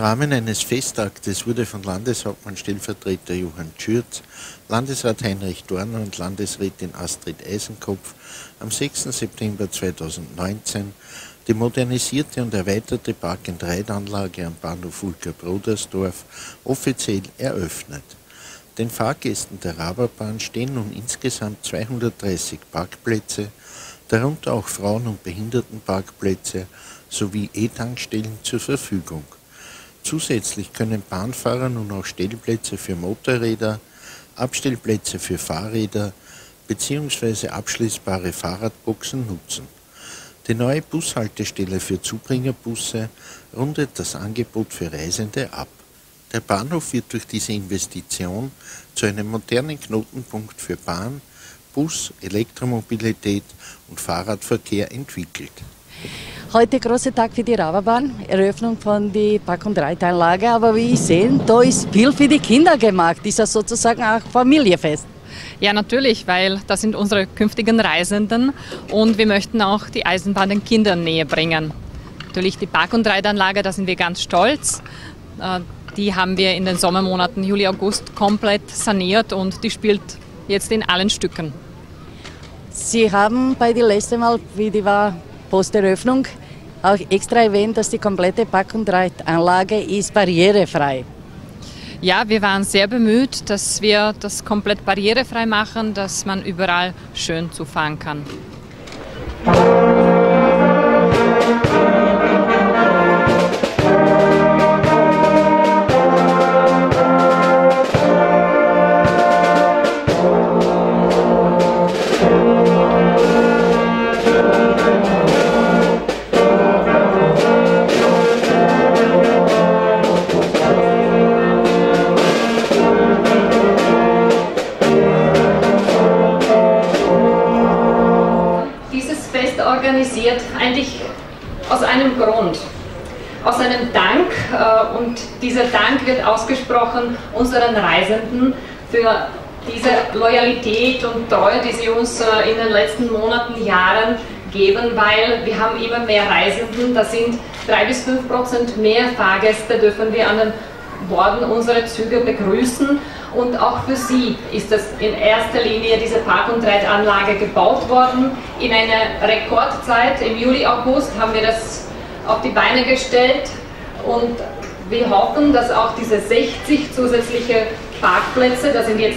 Rahmen eines Festaktes wurde von Landeshauptmann Stellvertreter Johann Schürz, Landesrat Heinrich Dorner und Landesrätin Astrid Eisenkopf am 6. September 2019 die modernisierte und erweiterte Park-and-Ride-Anlage am Bahnhof Ulka-Brodersdorf offiziell eröffnet. Den Fahrgästen der Raberbahn stehen nun insgesamt 230 Parkplätze, darunter auch Frauen- und Behindertenparkplätze sowie E-Tankstellen zur Verfügung. Zusätzlich können Bahnfahrer nun auch Stellplätze für Motorräder, Abstellplätze für Fahrräder bzw. abschließbare Fahrradboxen nutzen. Die neue Bushaltestelle für Zubringerbusse rundet das Angebot für Reisende ab. Der Bahnhof wird durch diese Investition zu einem modernen Knotenpunkt für Bahn, Bus, Elektromobilität und Fahrradverkehr entwickelt. Heute großer Tag für die Raberbahn, Eröffnung von der Park-and-Ride-Anlage, aber wie Sie sehen, da ist viel für die Kinder gemacht. Ist das sozusagen auch Familienfest? Ja, natürlich, weil das sind unsere künftigen Reisenden und wir möchten auch die Eisenbahn den Kindern näher bringen. Natürlich die Park-and-Ride-Anlage, da sind wir ganz stolz. Die haben wir in den Sommermonaten Juli, August komplett saniert und die spielt jetzt in allen Stücken. Sie haben bei der letzten Mal, wie die war, Posteröffnung, auch extra erwähnt, dass die komplette Park-and-Ride-Anlage ist barrierefrei. Ja, wir waren sehr bemüht, dass wir das komplett barrierefrei machen, dass man überall schön zufahren kann. Organisiert eigentlich aus einem Grund, aus einem Dank, und dieser Dank wird ausgesprochen unseren Reisenden für diese Loyalität und Treue, die sie uns in den letzten Monaten, Jahren geben, weil wir haben immer mehr Reisenden, das sind 3–5% mehr Fahrgäste dürfen wir an den Borden unserer Züge begrüßen. Und auch für sie ist es in erster Linie diese Park-and-Ride-Anlage gebaut worden. In einer Rekordzeit, im Juli, August, haben wir das auf die Beine gestellt und wir hoffen, dass auch diese 60 zusätzliche Parkplätze, das sind jetzt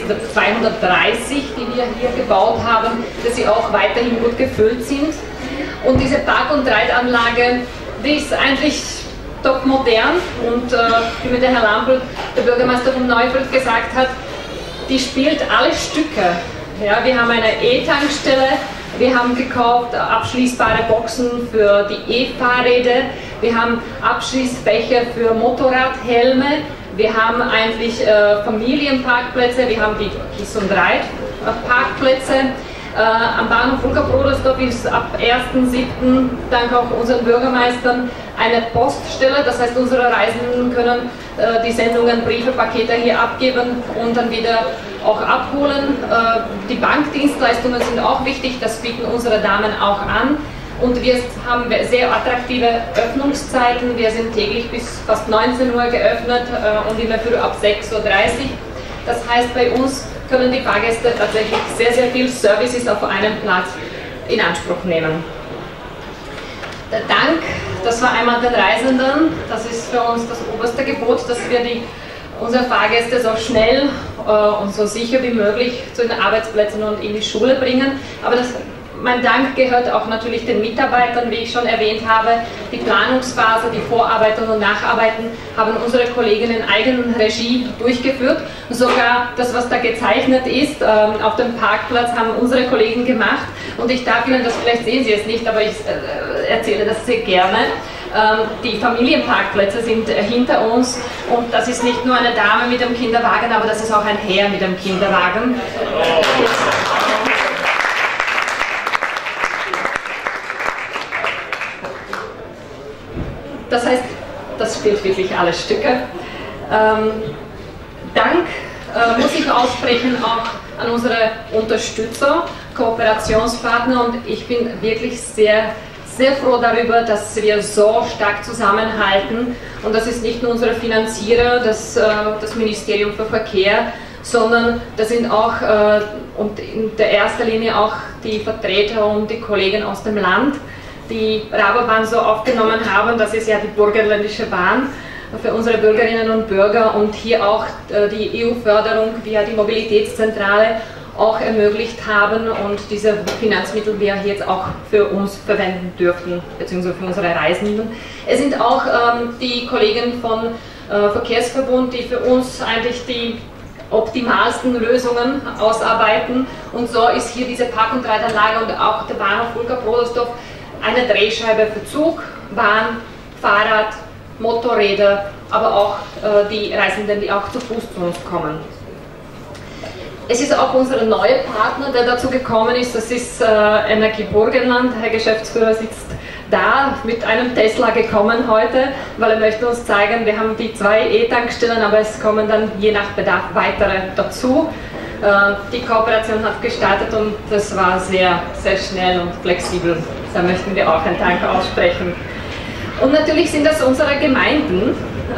230, die wir hier gebaut haben, dass sie auch weiterhin gut gefüllt sind. Und diese Park-and-Ride-Anlage, die ist eigentlich top modern und wie mir der Herr Lampl, der Bürgermeister von Neufeld, gesagt hat, die spielt alle Stücke. Ja, wir haben eine E-Tankstelle, wir haben gekauft abschließbare Boxen für die E-Fahrräder, wir haben Abschließfächer für Motorradhelme, wir haben eigentlich Familienparkplätze, wir haben die Kiss- und Reit-Parkplätze. Am Bahnhof Ulka-Brodersdorf ist ab 1.7. dank auch unseren Bürgermeistern eine Poststelle, das heißt unsere Reisenden können die Sendungen, Briefe, Pakete hier abgeben und dann wieder auch abholen. Die Bankdienstleistungen sind auch wichtig, das bieten unsere Damen auch an. Und wir haben sehr attraktive Öffnungszeiten, wir sind täglich bis fast 19 Uhr geöffnet und immer früh ab 6.30 Uhr. Das heißt, bei uns können die Fahrgäste tatsächlich sehr, sehr viel Services auf einem Platz in Anspruch nehmen. Der Dank, das war einmal den Reisenden, das ist für uns das oberste Gebot, dass wir unsere Fahrgäste so schnell und so sicher wie möglich zu den Arbeitsplätzen und in die Schule bringen. Aber mein Dank gehört auch natürlich den Mitarbeitern, wie ich schon erwähnt habe. Die Planungsphase, die Vorarbeiten und Nacharbeiten haben unsere Kollegen in eigener Regie durchgeführt. Sogar das, was da gezeichnet ist, auf dem Parkplatz, haben unsere Kollegen gemacht. Und ich darf Ihnen das, vielleicht sehen Sie es nicht, aber ich erzähle das sehr gerne. Die Familienparkplätze sind hinter uns und das ist nicht nur eine Dame mit dem Kinderwagen, aber das ist auch ein Herr mit dem Kinderwagen. Das heißt, das spielt wirklich alle Stücke. Dank muss ich aussprechen auch an unsere Unterstützer, Kooperationspartner, und ich bin wirklich sehr, sehr froh darüber, dass wir so stark zusammenhalten, und das ist nicht nur unsere Finanzierer, das Ministerium für Verkehr, sondern das sind auch und in der ersten Linie auch die Vertreter und die Kollegen aus dem Land, die Rabobank so aufgenommen haben. Das ist ja die burgenländische Bahn für unsere Bürgerinnen und Bürger, und hier auch die EU-Förderung via die Mobilitätszentrale auch ermöglicht haben und diese Finanzmittel wir jetzt auch für uns verwenden dürften, beziehungsweise für unsere Reisenden. Es sind auch die Kollegen vom Verkehrsverbund, die für uns eigentlich die optimalsten Lösungen ausarbeiten, und so ist hier diese Park- und Reitanlage und auch der Bahnhof Vulka-Prodersdorf eine Drehscheibe für Zug, Bahn, Fahrrad, Motorräder, aber auch die Reisenden, die auch zu Fuß zu uns kommen. Es ist auch unser neuer Partner, der dazu gekommen ist, das ist Energie Burgenland. Der Herr Geschäftsführer sitzt da mit einem Tesla gekommen heute, weil er möchte uns zeigen, wir haben die 2 E-Tankstellen, aber es kommen dann je nach Bedarf weitere dazu. Die Kooperation hat gestartet und das war sehr, sehr schnell und flexibel. Da möchten wir auch einen Dank aussprechen. Und natürlich sind das unsere Gemeinden.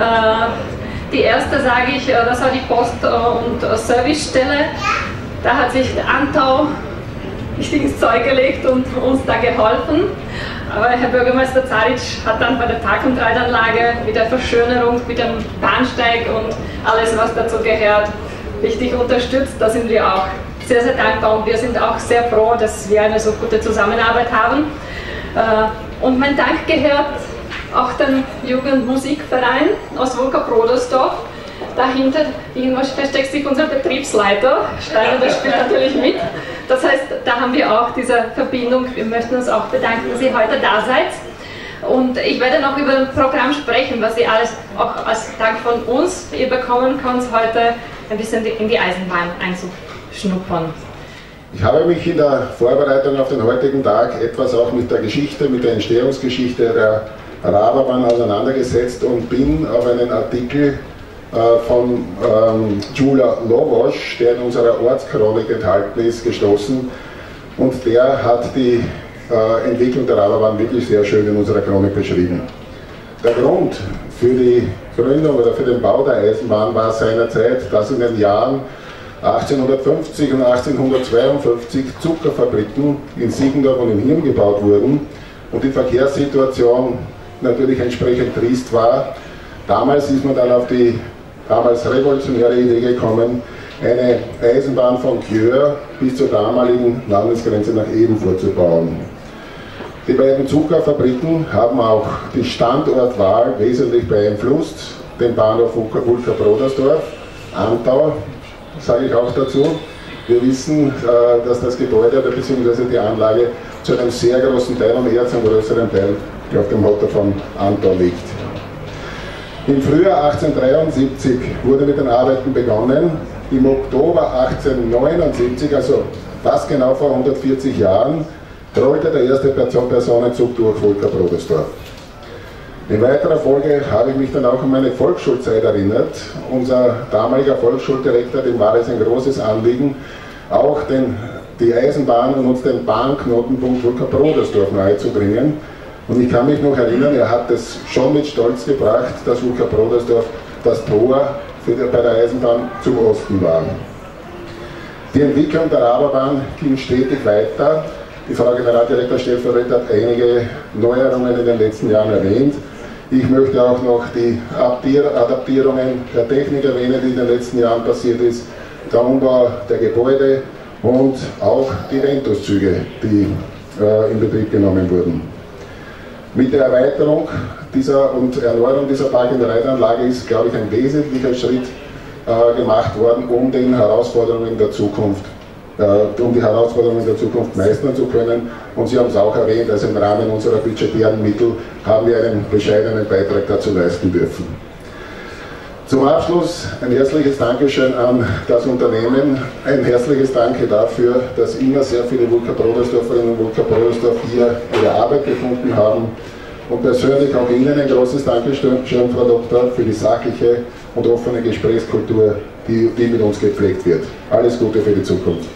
Die erste, sage ich, das war die Post- und Servicestelle. Da hat sich Antau richtig ins Zeug gelegt und uns da geholfen. Aber Herr Bürgermeister Zaric hat dann bei der Park- und Reitanlage mit der Verschönerung, mit dem Bahnsteig und alles, was dazu gehört, richtig unterstützt. Da sind wir auch sehr, sehr dankbar, und wir sind auch sehr froh, dass wir eine so gute Zusammenarbeit haben. Und mein Dank gehört auch den Jugendmusikverein aus Vulka-Prodersdorf. Dahinter versteckt sich unser Betriebsleiter, Steiner, der spielt natürlich mit. Das heißt, da haben wir auch diese Verbindung. Wir möchten uns auch bedanken, dass ihr heute da seid. Und ich werde noch über das Programm sprechen, was ihr alles auch als Dank von uns ihr bekommen könnt, heute ein bisschen in die Eisenbahn einzuschnuppern. Ich habe mich in der Vorbereitung auf den heutigen Tag etwas auch mit der Geschichte, mit der Entstehungsgeschichte der Rabobank auseinandergesetzt und bin auf einen Artikel von Gyula Lovosch, der in unserer Ortschronik enthalten ist, gestoßen, und der hat die Entwicklung der Rabobank wirklich sehr schön in unserer Chronik beschrieben. Der Grund für die Gründung oder für den Bau der Eisenbahn war seinerzeit, dass in den Jahren 1850 und 1852 Zuckerfabriken in Siegendorf und in Hirn gebaut wurden und die Verkehrssituation natürlich entsprechend trist war. Damals ist man dann auf die damals revolutionäre Idee gekommen, eine Eisenbahn von Gjör bis zur damaligen Landesgrenze nach Eben vorzubauen. Die beiden Zuckerfabriken haben auch die Standortwahl wesentlich beeinflusst, den Bahnhof Vulka-Prodersdorf, Antau, sage ich auch dazu. Wir wissen, dass das Gebäude bzw. die Anlage zu einem sehr großen Teil und eher zum größeren Teil auf dem Motto von Antau liegt. Im Frühjahr 1873 wurde mit den Arbeiten begonnen. Im Oktober 1879, also fast genau vor 140 Jahren, rollte der erste Personenzug durch Vulka-Prodersdorf. In weiterer Folge habe ich mich dann auch an meine Volksschulzeit erinnert. Unser damaliger Volksschuldirektor, dem war es ein großes Anliegen, auch die Eisenbahn und uns den Bahnknotenpunkt Vulka-Prodersdorf nahezubringen. Und ich kann mich noch erinnern, er hat es schon mit Stolz gebracht, dass Vulka-Prodersdorf das Tor bei der Eisenbahn zum Osten war. Die Entwicklung der Rabobank ging stetig weiter. Die Frau Generaldirektor Stellvertreter hat einige Neuerungen in den letzten Jahren erwähnt. Ich möchte auch noch die Adaptierungen der Technik erwähnen, die in den letzten Jahren passiert ist, der Umbau der Gebäude und auch die Ventuszüge, die in Betrieb genommen wurden. Mit der Erweiterung und Erneuerung dieser Park- und Reitanlage ist, glaube ich, ein wesentlicher Schritt gemacht worden, um die Herausforderungen der Zukunft meistern zu können. Und Sie haben es auch erwähnt, also im Rahmen unserer budgetären Mittel haben wir einen bescheidenen Beitrag dazu leisten dürfen. Zum Abschluss ein herzliches Dankeschön an das Unternehmen, ein herzliches Danke dafür, dass immer sehr viele Vulka-Prodersdorferinnen und Vulka-Prodersdorf hier ihre Arbeit gefunden haben. Und persönlich auch Ihnen ein großes Dankeschön, Frau Doktor, für die sachliche und offene Gesprächskultur, die mit uns gepflegt wird. Alles Gute für die Zukunft.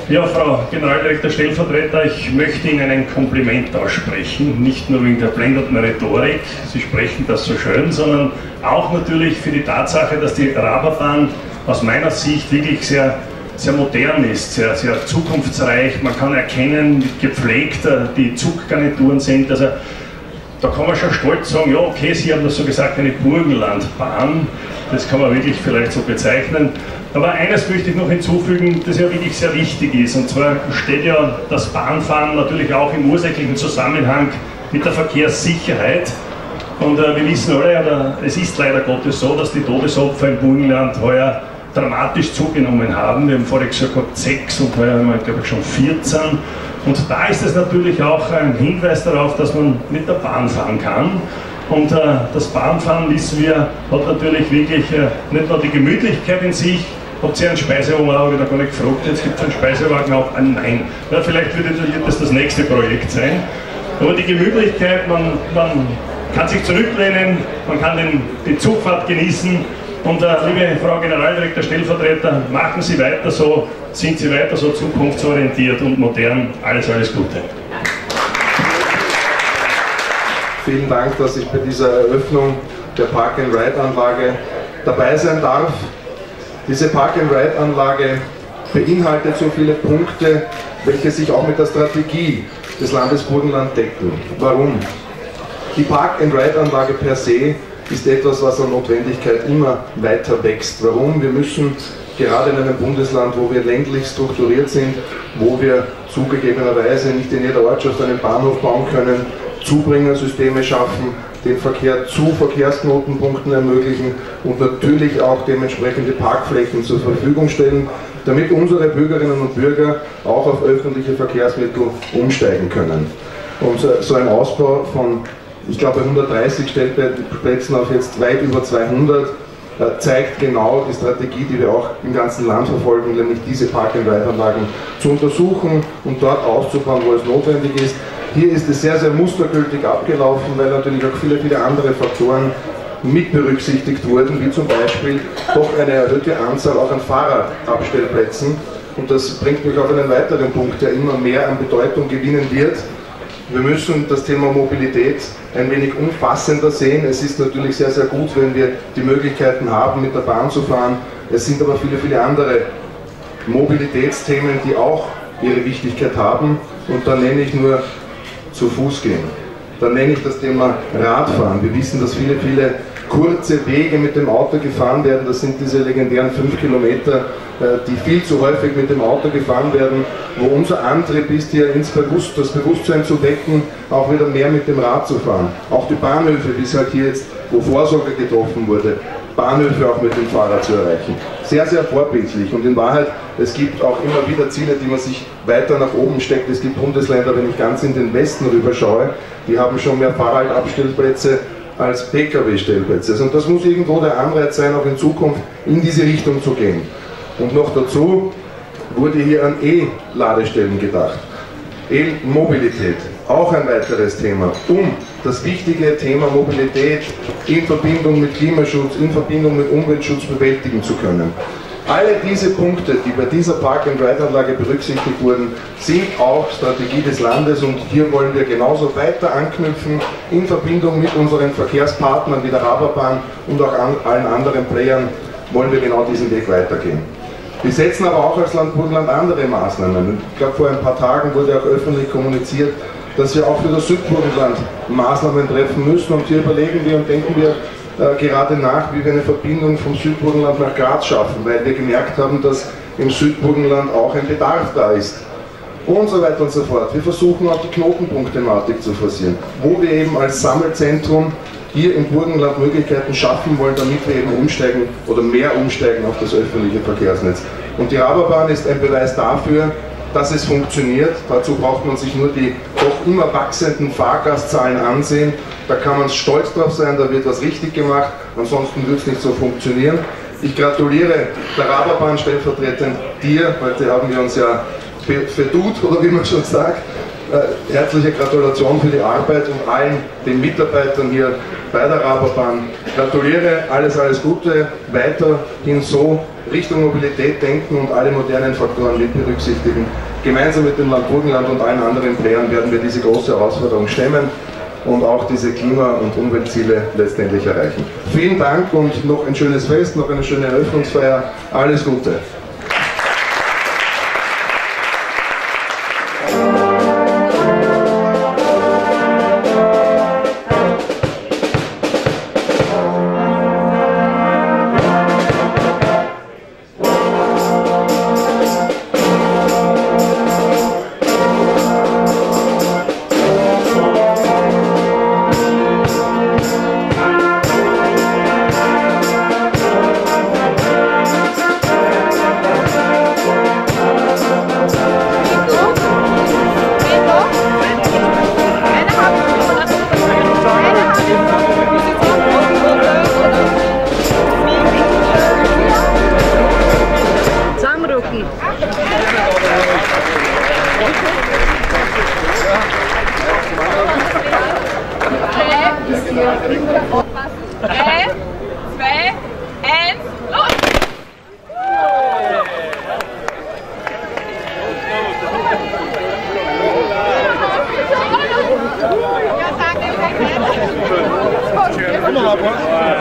Ja, Frau Generaldirektor Stellvertreter, ich möchte Ihnen ein Kompliment aussprechen, nicht nur wegen der blendenden Rhetorik, Sie sprechen das so schön, sondern auch natürlich für die Tatsache, dass die Rhaberbahn aus meiner Sicht wirklich sehr modern ist, sehr zukunftsreich. Man kann erkennen, wie gepflegt die Zuggarnituren sind. Also da kann man schon stolz sagen, ja okay, Sie haben das so gesagt, eine Burgenlandbahn. Das kann man wirklich vielleicht so bezeichnen. Aber eines möchte ich noch hinzufügen, das ja wirklich sehr wichtig ist. Und zwar steht ja das Bahnfahren natürlich auch im ursächlichen Zusammenhang mit der Verkehrssicherheit. Und wir wissen alle, oder es ist leider Gottes so, dass die Todesopfer im Burgenland heuer dramatisch zugenommen haben. Wir haben voriges Jahr gehabt 6 und heuer haben wir, glaube ich, schon 14. Und da ist es natürlich auch ein Hinweis darauf, dass man mit der Bahn fahren kann. Und das Bahnfahren, wissen wir, hat natürlich wirklich nicht nur die Gemütlichkeit in sich. Habt ihr einen Speisewagen auch? Wieder gar nicht gefragt, jetzt gibt es einen Speisewagen auch? Nein. Ja, vielleicht wird das nächste Projekt sein. Aber die Gemütlichkeit, man kann sich zurücklehnen, man kann die Zugfahrt genießen. Und liebe Frau Generaldirektor Stellvertreter, machen Sie weiter so, sind Sie weiter so zukunftsorientiert und modern. Alles Gute. Vielen Dank, dass ich bei dieser Eröffnung der Park-and-Ride-Anlage dabei sein darf. Diese Park-and-Ride-Anlage beinhaltet so viele Punkte, welche sich auch mit der Strategie des Landes Burgenland decken. Warum? Die Park-and-Ride-Anlage per se ist etwas, was an Notwendigkeit immer weiter wächst. Warum? Wir müssen gerade in einem Bundesland, wo wir ländlich strukturiert sind, wo wir zugegebenerweise nicht in jeder Ortschaft einen Bahnhof bauen können, Zubringersysteme schaffen, den Verkehr zu Verkehrsknotenpunkten ermöglichen und natürlich auch dementsprechende Parkflächen zur Verfügung stellen, damit unsere Bürgerinnen und Bürger auch auf öffentliche Verkehrsmittel umsteigen können. Und so ein Ausbau von, ich glaube, 130 Stellplätzen auf jetzt weit über 200 zeigt genau die Strategie, die wir auch im ganzen Land verfolgen, nämlich diese Park-and-Ride-Anlagen zu untersuchen und dort auszubauen, wo es notwendig ist. Hier ist es sehr mustergültig abgelaufen, weil natürlich auch viele andere Faktoren mit berücksichtigt wurden, wie zum Beispiel doch eine erhöhte Anzahl auch an Fahrradabstellplätzen. Und das bringt mich auf einen weiteren Punkt, der immer mehr an Bedeutung gewinnen wird. Wir müssen das Thema Mobilität ein wenig umfassender sehen. Es ist natürlich sehr gut, wenn wir die Möglichkeiten haben, mit der Bahn zu fahren. Es sind aber viele andere Mobilitätsthemen, die auch ihre Wichtigkeit haben. Und da nenne ich nur zu Fuß gehen. Dann nenne ich das Thema Radfahren. Wir wissen, dass viele kurze Wege mit dem Auto gefahren werden. Das sind diese legendären 5 Kilometer, die viel zu häufig mit dem Auto gefahren werden, wo unser Antrieb ist, hier das Bewusstsein zu wecken, auch wieder mehr mit dem Rad zu fahren. Auch die Bahnhöfe, wie es halt hier jetzt, wo Vorsorge getroffen wurde, Bahnhöfe auch mit dem Fahrrad zu erreichen. Sehr vorbildlich und in Wahrheit, es gibt auch immer wieder Ziele, die man sich weiter nach oben steckt. Es gibt Bundesländer, wenn ich ganz in den Westen rüber schaue, die haben schon mehr Fahrradabstellplätze als Pkw-Stellplätze. Und das muss irgendwo der Anreiz sein, auch in Zukunft in diese Richtung zu gehen. Und noch dazu wurde hier an E-Ladestellen gedacht. E-Mobilität, auch ein weiteres Thema, um das wichtige Thema Mobilität in Verbindung mit Klimaschutz, in Verbindung mit Umweltschutz bewältigen zu können. Alle diese Punkte, die bei dieser Park-and-Ride-Anlage berücksichtigt wurden, sind auch Strategie des Landes und hier wollen wir genauso weiter anknüpfen in Verbindung mit unseren Verkehrspartnern wie der Rhaberbahn und auch allen anderen Playern wollen wir genau diesen Weg weitergehen. Wir setzen aber auch als Land Burgenland andere Maßnahmen. Ich glaube, vor ein paar Tagen wurde auch öffentlich kommuniziert, dass wir auch für das Südburgenland Maßnahmen treffen müssen und hier überlegen wir und denken wir gerade nach, wie wir eine Verbindung vom Südburgenland nach Graz schaffen, weil wir gemerkt haben, dass im Südburgenland auch ein Bedarf da ist. Und so weiter und so fort. Wir versuchen auch die Knotenpunktthematik zu forcieren, wo wir eben als Sammelzentrum hier im Burgenland Möglichkeiten schaffen wollen, damit wir eben umsteigen oder mehr umsteigen auf das öffentliche Verkehrsnetz. Und die Rhaberbahn ist ein Beweis dafür, dass es funktioniert. Dazu braucht man sich nur die doch immer wachsenden Fahrgastzahlen ansehen. Da kann man stolz drauf sein, da wird was richtig gemacht, ansonsten wird es nicht so funktionieren. Ich gratuliere der Rhaberbahn stellvertretend dir, heute haben wir uns ja verduzt, oder wie man schon sagt. Herzliche Gratulation für die Arbeit und allen den Mitarbeitern hier bei der Rhaberbahn. Gratuliere, alles Gute, weiterhin so. Richtung Mobilität denken und alle modernen Faktoren mit berücksichtigen. Gemeinsam mit dem Land Burgenland und allen anderen Playern werden wir diese große Herausforderung stemmen und auch diese Klima- und Umweltziele letztendlich erreichen. Vielen Dank und noch ein schönes Fest, noch eine schöne Eröffnungsfeier. Alles Gute! Ja, danke.